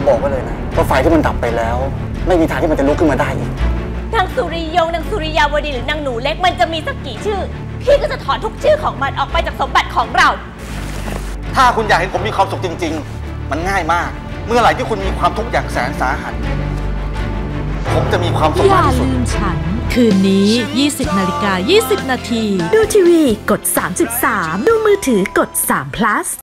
บอกไว้เลยนะว่าไฟที่มันดับไปแล้วไม่มีทางที่มันจะลุกขึ้นมาได้อีกนางสุริยงนางสุริยาวดีหรือนางหนูเล็กมันจะมีสักกี่ชื่อพี่ก็จะถอนทุกชื่อของมันออกไปจากสมบัติของเราถ้าคุณอยากให้ผมมีความสุขจริงๆมันง่ายมากเมื่อไหร่ที่คุณมีความทุกข์อย่างแสนสาหัสผมจะมีความสุขมากที่สุดอย่าลืมฉันคืนนี้ 20:20 น.ดูทีวีกด 3.3 ดูมือถือกด3 plus